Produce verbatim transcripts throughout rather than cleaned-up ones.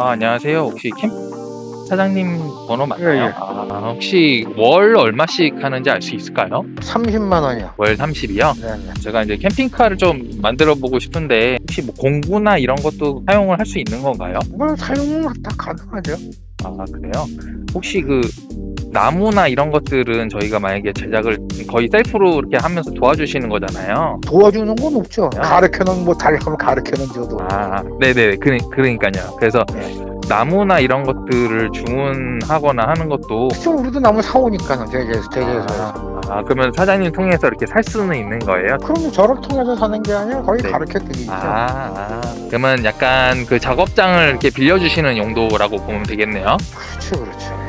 아, 안녕하세요. 혹시 캠 사장님 번호 맞나요? 예, 예. 아, 혹시 월 얼마씩 하는지 알 수 있을까요? 삼십만 원이요. 월 삼십이요? 네네. 제가 이제 캠핑카를 좀 만들어 보고 싶은데 혹시 뭐 공구나 이런 것도 사용을 할 수 있는 건가요? 뭐 사용은 다 가능하죠. 아, 그래요? 혹시 그 나무나 이런 것들은 저희가 만약에 제작을 거의 셀프로 이렇게 하면서 도와주시는 거잖아요. 도와주는 건 없죠. 네. 가르쳐는 뭐 달려가면 가르쳐는 줘도. 아, 네네. 그, 그러니까요. 그래서 네. 나무나 이런 것들을 주문하거나 하는 것도 그쵸, 우리도 나무 사오니까 제재에서 제재에서. 아, 그러면 사장님 통해서 이렇게 살 수는 있는 거예요? 그럼 저를 통해서 사는 게 아니라 거의 네. 가르쳐 드리죠. 아, 아, 그러면 약간 그 작업장을 이렇게 빌려주시는 용도라고 보면 되겠네요. 그렇죠, 그렇죠.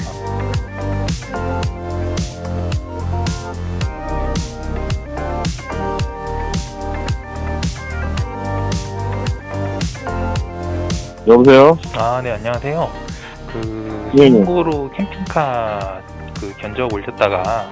여보세요? 아, 네, 안녕하세요. 그 네네. 신고로 캠핑카 그 견적 올렸다가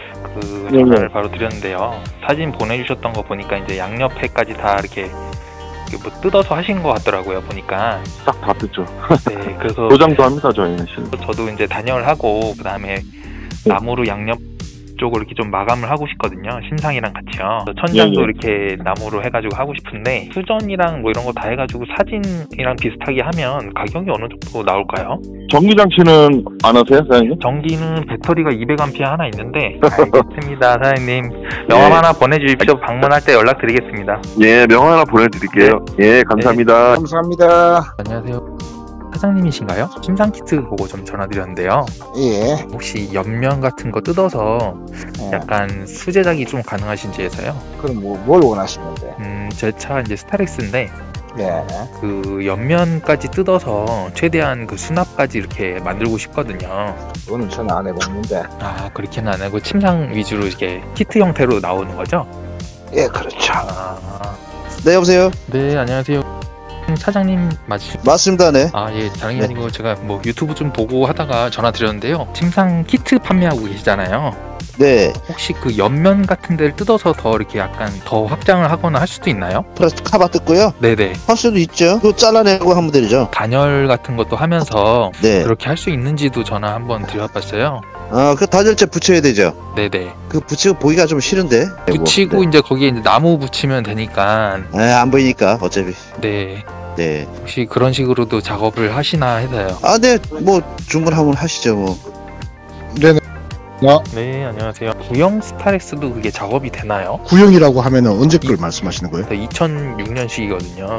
그 네네. 전화를 바로 드렸는데요. 사진 보내주셨던 거 보니까 이제 양옆에까지 다 이렇게 이렇게 뭐 뜯어서 하신 것 같더라고요. 보니까. 딱 다 듣죠. 네, 그래서 도장도 합니다, 저희는. 실은. 저도 이제 단열을 하고 그 다음에 나무로 양옆 쪽을 이렇게 좀 마감을 하고 싶거든요. 심상이랑 같이요. 천장도 예, 예. 이렇게 나무로 해가지고 하고 싶은데 수전이랑 뭐 이런 거 다 해가지고 사진이랑 비슷하게 하면 가격이 어느 정도 나올까요? 전기장치는 안 하세요, 사장님? 전기는 배터리가 이백 암페어 하나 있는데 알겠습니다. 사장님 명함 하나 보내주십시오. 방문할 때 연락드리겠습니다. 예, 명함 하나 보내드릴게요. 예, 감사합니다. 감사합니다. 안녕하세요. 사장님이신가요? 심상 키트 보고 좀 전화드렸는데요. 예. 혹시 옆면 같은 거 뜯어서 예. 약간 수제작이 좀 가능하신지 해서요. 그럼 뭐, 뭘 원하시는데? 음, 제 차 이제 스타렉스인데 예. 그 옆면까지 뜯어서 최대한 그 수납까지 이렇게 만들고 싶거든요. 그거는 저는 안 해봤는데. 아, 그렇게는 안 하고 침상 위주로 이렇게 키트 형태로 나오는 거죠? 예, 그렇죠. 아, 네, 여보세요? 네, 안녕하세요. 사장님 맞으시죠? 맞습니다, 네. 아, 예, 다른 게 네. 아니고 제가 뭐 유튜브 좀 보고 하다가 전화 드렸는데요. 침상 키트 판매하고 계시잖아요. 네. 혹시 그 옆면 같은 데를 뜯어서 더 이렇게 약간 더 확장을 하거나 할 수도 있나요? 플라스틱 카바 뜯고요. 네네. 할 수도 있죠. 그거 잘라내고 하면 되죠. 단열 같은 것도 하면서 네. 그렇게 할 수 있는지도 전화 한번 드려봤어요. 아, 그 단열재 붙여야 되죠. 네네. 그 붙이고 보기가 좀 싫은데. 붙이고 네. 이제 거기에 이제 나무 붙이면 되니까. 에, 안 보이니까, 어차피. 네. 네. 혹시 그런 식으로도 작업을 하시나 해서요. 아, 네. 뭐, 주문하면 하시죠, 뭐. 네네. 나 네, 안녕하세요. 구형 스타렉스도 그게 작업이 되나요? 구형이라고 하면은 언제 걸 말씀하시는 거예요? 이천육 년식이거든요.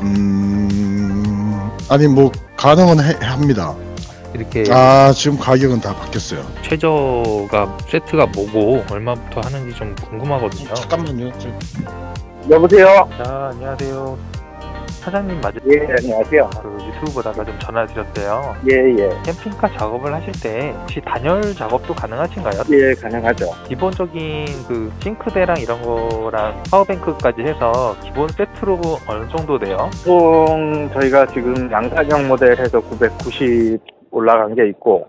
음, 아니 뭐 가능은 해, 합니다. 이렇게 아, 지금 가격은 다 바뀌었어요. 최저가 세트가 뭐고 얼마부터 하는지 좀 궁금하거든요. 잠깐만요. 저... 여보세요? 자, 안녕하세요. 사장님 맞으세요? 예, 안녕하세요. 그 유튜브 보다가 좀 전화 드렸어요. 예, 예. 캠핑카 작업을 하실 때 혹시 단열 작업도 가능하신가요? 예, 가능하죠. 기본적인 그 싱크대랑 이런 거랑 파워뱅크까지 해서 기본 세트로 어느 정도 돼요? 총 저희가 지금 양산형 모델해서 구백구십 올라간 게 있고.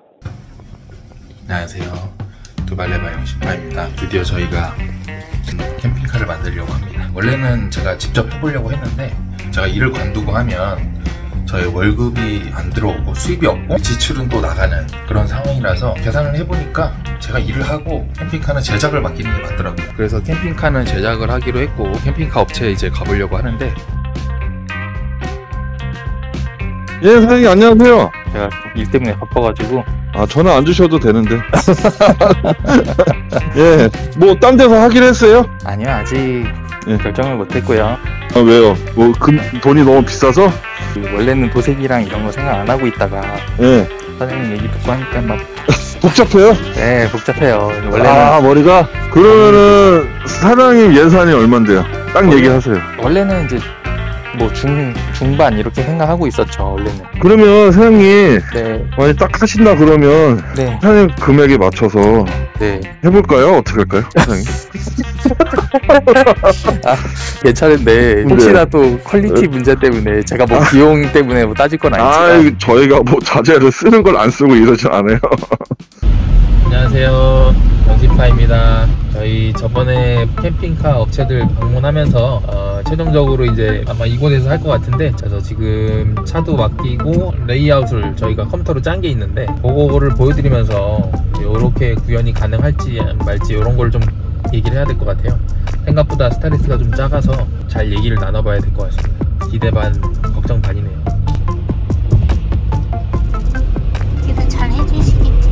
안녕하세요. 두발레바 영신파입니다. 드디어 저희가 캠핑카를 만들려고 합니다. 원래는 제가 직접 해보려고 했는데 제가 일을 관두고 하면 저희 월급이 안 들어오고 수입이 없고 지출은 또 나가는 그런 상황이라서 계산을 해보니까 제가 일을 하고 캠핑카는 제작을 맡기는 게 맞더라고요. 그래서 캠핑카는 제작을 하기로 했고 캠핑카 업체에 이제 가보려고 하는데 예, 사장님 안녕하세요. 제가 일 때문에 바빠가지고. 아, 전화 안 주셔도 되는데. 예, 뭐 딴 데서 하기로 했어요? 아니요, 아직 예. 결정을 못했고요. 아, 왜요? 뭐 금, 돈이 너무 비싸서? 그 원래는 도색이랑 이런 거 생각 안 하고 있다가 예. 사장님 얘기 듣고 하니까 막 복잡해요? 네, 복잡해요. 원래는 아, 머리가? 그러면은 사장님 예산이 얼만데요? 딱 얘기하세요. 원래는 이제 뭐 중, 중반 이렇게 생각하고 있었죠, 원래는. 그러면 사장님 네, 만약 딱 하신다 그러면 네, 사장님 금액에 맞춰서 네. 해볼까요? 어떻게 할까요? 사장님? 아, 괜찮은데 혹시나 또 퀄리티 문제 때문에 제가 뭐 비용 때문에 뭐 따질 건 아, 아니지만. 저희가 뭐 자재를 쓰는 걸 안 쓰고 이러진 않아요. 안녕하세요, 영신파입니다. 저희 저번에 캠핑카 업체들 방문하면서 어, 최종적으로 이제 아마 이곳에서 할 것 같은데, 그래서 지금 차도 맡기고 레이아웃을 저희가 컴퓨터로 짠 게 있는데 그거를 보여드리면서 이렇게 구현이 가능할지 말지 이런 걸 좀 얘기를 해야 될 것 같아요. 생각보다 스타렉스가 좀 작아서 잘 얘기를 나눠봐야 될 것 같습니다. 기대 반 걱정 반이네요. 기대 잘 해주시겠지.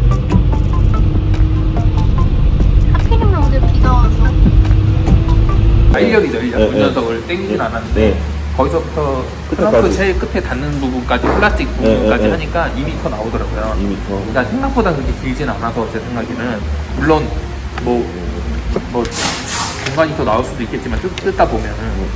하필이면 오늘 비가 와서. 인력이죠, 인력. 네, 운전석을 네. 땡기진 않았는데 네. 거기서부터 끝에까지. 트렁크 제일 끝에 닿는 부분까지 플라스틱 부분까지 네, 네, 하니까 이 미터 나오더라고요. 이 미터. 그러니까 생각보다 그렇게 길진 않아서 제 생각에는 물론 뭐, 뭐 공간이 더 나올 수도 있겠지만 뜯, 뜯다 보면은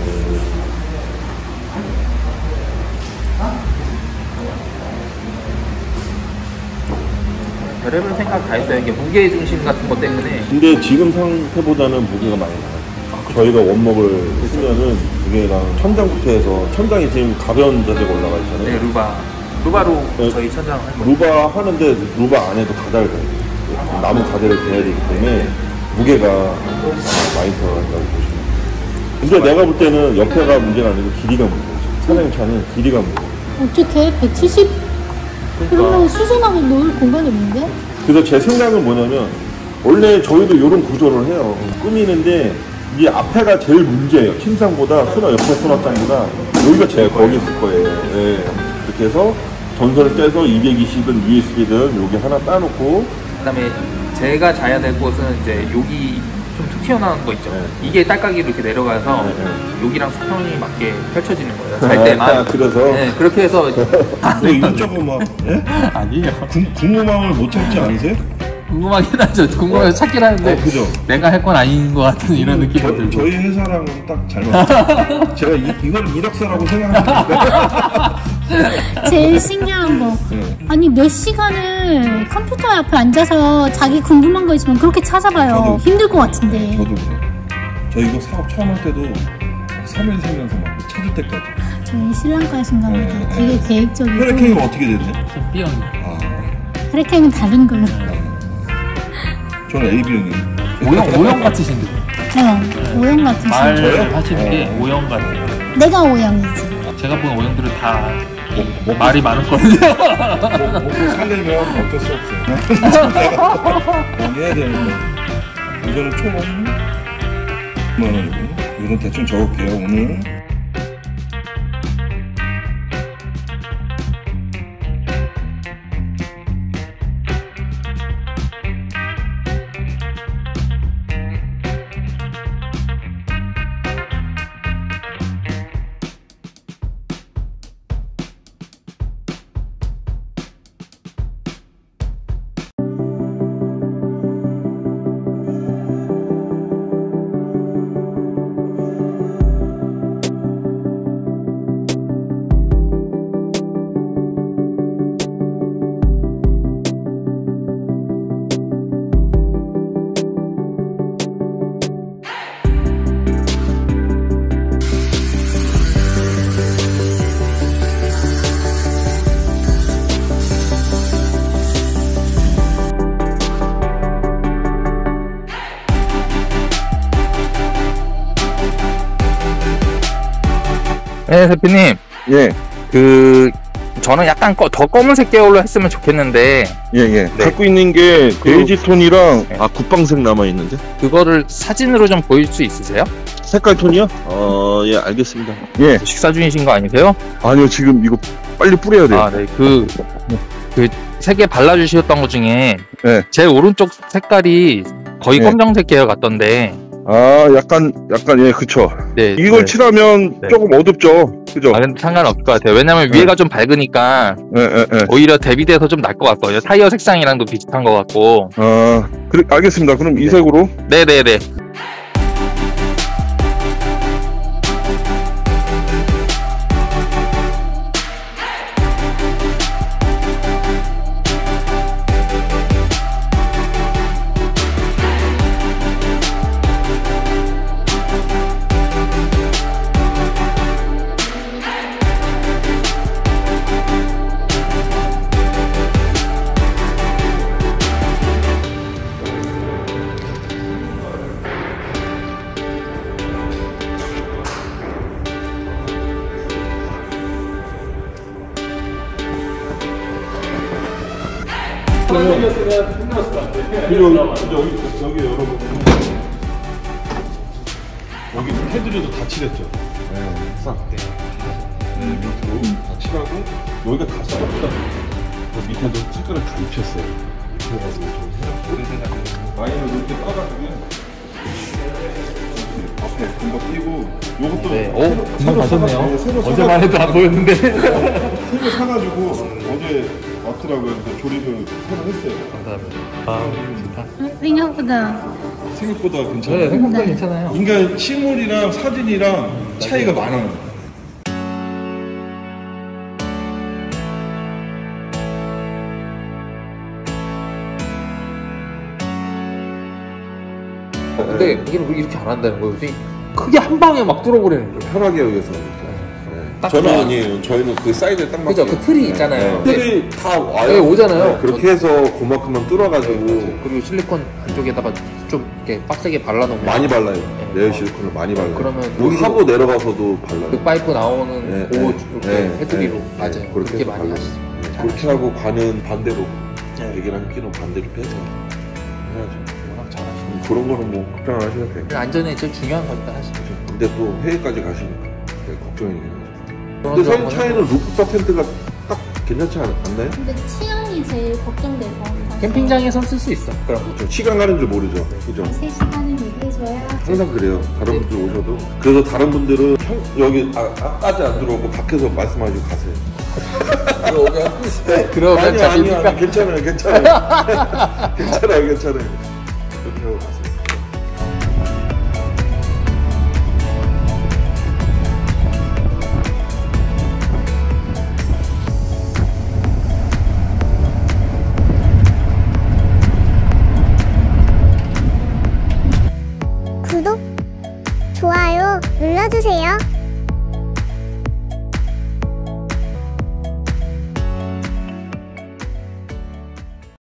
별의별 생각 다 했어요. 이게 무게 중심 같은 것 때문에. 근데 지금 상태보다는 무게가 많이 나요. 저희가 원목을 쓰면은 무게가 천장부터 해서 천장이 지금 가벼운 자재가 올라가 있잖아요. 네, 루바. 루바로 네. 저희 천장을 할 거예요. 루바 하는데 루바 안에도 가닥을 대야 돼요. 나무 가닥을 대야 되기 때문에 무게가 많이 들어간다고 보시면 돼요. 근데 내가 볼 때는 옆에가 문제가 아니고 길이가 문제죠. 사장님 차는 길이가 문제예요. 어떻게 백칠십? 그러면 수선하고 놓을 공간이 없는데? 그래서 제 생각은 뭐냐면 원래 저희도 이런 구조를 해요. 꾸미는데 이 앞에가 제일 문제예요. 침상보다 수납, 옆에 수납장보다 여기가 제일 거기 있을 거예요. 네. 이렇게 해서 전선을 떼서 이백이십은 유에스비든 여기 하나 따놓고, 그 다음에 제가 자야 될 곳은 이제 여기 좀 툭 튀어나온 거 있죠. 네. 이게 딸깍이로 이렇게 내려가서 네, 네. 여기랑 수평이 맞게 펼쳐지는 거예요. 잘 때만. 아, 그래서 네, 그렇게 해서 뭐 이것저것 막 예? 아니에요. 궁금함을 못 참지 않으세요? 궁금하긴 하죠. 궁금해서 찾긴 하는데 어, 그죠? 내가 할 건 아닌 것 같은 이런 느낌이 들고. 저희 회사랑은 딱 잘 맞아요. 제가 이, 이걸 이력서라고 생각합니다. 제일 신기한 거. 네. 아니 몇 시간을 컴퓨터 앞에 앉아서 자기 궁금한 거 있으면 그렇게 찾아봐요. 저도. 힘들 것 같은데. 저도 그래요. 저 이거 사업 처음 할 때도 삼 일 살면서 막 찾을 때까지. 저희 신랑과신가 보다. 네. 되게 계획적이고. 혈액형이 어떻게 됐네? 좀 B형이. 아, 혈액형은 다른 걸로. 저는 에이비형이에요. O형, O형 같으신데. 네, O형 같으신. 말 저요? 하시는 게 어. O형 같아요. 내가 O형이지. 제가 본 O형들은 다 뭐, 뭐, 말이 많았거든요. 뭐, 먹고 살려면 어쩔 수 없어요. 해야 되는데. 이거는 총 만 원이고, 이건 대충 적을게요, 오늘. 네, 대표님. 예, 그 저는 약간 꺼, 더 검은색 계열로 했으면 좋겠는데 예, 예. 네. 갖고 있는 게 그- 베이지 톤이랑, 네. 아, 국방색 남아있는데? 그거를 사진으로 좀 보일 수 있으세요? 색깔 톤이요? 어, 예, 알겠습니다. 예. 식사 중이신 거 아니세요? 아니요, 지금 이거 빨리 뿌려야 돼요. 아, 네. 그, 그, 세 개 발라주셨던 것 중에, 네. 제 오른쪽 색깔이 거의 네. 검정색 계열 같던데, 아, 약간, 약간, 예, 그쵸. 네. 이걸 네. 칠하면 네. 조금 어둡죠? 그죠? 아, 근데 상관없을 것 같아요. 왜냐면 네. 위에가 좀 밝으니까, 예, 예, 예. 오히려 대비돼서 좀 날 것 같거든요. 타이어 색상이랑도 비슷한 것 같고. 아, 그래, 알겠습니다. 그럼 이 네. 색으로. 네네네. 그리고 여기 여기 여러분 여기 테두리도 다 칠했죠. 네, 싹. 네, 밑으로 다 칠하고 여기가 다 썩었다. 밑에도 색깔을 다 입혔어요. 그래가지고 좀 오래돼가지고 라인을 이렇게 따가지고 앞에 금방 띄고 요것도 네. 새로, 오, 새로 금방 가셨네요. 사가- 네, 새로 어제만 해도 안 보였는데. 새로 사가지고 어제 왔더라고요. 그래서 조립을 새로 했어요. 감사합니다. 아, 좋다. 생각보다. 생각보다 괜찮아요. 네, 생각보다 괜찮아요. 인간 실물이랑 사진이랑 차이가 많아요. 근데 여기는 이렇게 안 한다는 거예요. 그냥 크게 한 방에 막 뚫어버리는 거예요. 편하게 위해서 딱 저는 그- 아니에요. 저희는 그 사이즈에 딱 맞게. 그죠? 그 틀이 있잖아요. 네. 틀이 다 와요. 네, 오잖아요. 네, 그렇게 해서 그만큼만 뚫어가지고 그리고 실리콘 안쪽에다가 좀 이렇게 빡세게 발라놓으면 많이 발라요. 네. 레어 실리콘을 많이 발라요. 그러면 우리 우리도 하부 내려가서도 발라요. 그 파이프 나오는 네, 그 네. 이렇게 네, 헤드리로 네, 맞아요. 네, 그렇게, 그렇게 많이 발라요. 하시죠. 네, 그렇게 하고 관은 반대로 베개랑 끼는 반대로 빼서 해야죠. 워낙 잘하시고 그런 거는 뭐 걱정 안 하셔도 돼요. 안전에 제일 중요한 거니까 하시죠. 근데 또 해외까지 가시니까 되게 걱정이긴 하죠. 그런 근데 점은 사실 차이는 루프탑 텐트가 딱 괜찮지 않, 않나요? 근데 치안이 제일 걱정돼서. 캠핑장에서 쓸 수 있어. 그럼 저 시간 가는 줄 모르죠. 그죠? 세 시간을 얘기해줘야. 항상 그래요. 다른 분들 오셔도. 그래서 다른 분들은 형, 여기 아, 아까지 안 들어오고 밖에서 말씀하시고 가세요. 그러면 아니요, 아니요, 자십니까? 아니요. 괜찮아요, 괜찮아요. 괜찮아요, 괜찮아요. 이렇게 하고 가세요. 구독, 좋아요 눌러주세요.